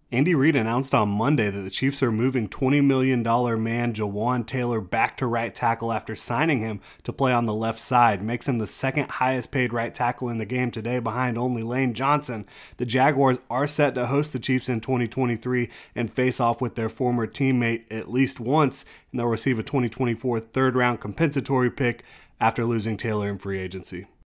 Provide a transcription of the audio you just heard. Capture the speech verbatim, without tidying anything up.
Andy Reid announced on Monday that the Chiefs are moving twenty million dollars man Jawaan Taylor back to right tackle after signing him to play on the left side. Makes him the second highest paid right tackle in the game today behind only Lane Johnson. The Jaguars are set to host the Chiefs in twenty twenty-three and face off with their former teammate at least once, and they'll receive a twenty twenty-four third round compensatory pick after losing Taylor in free agency.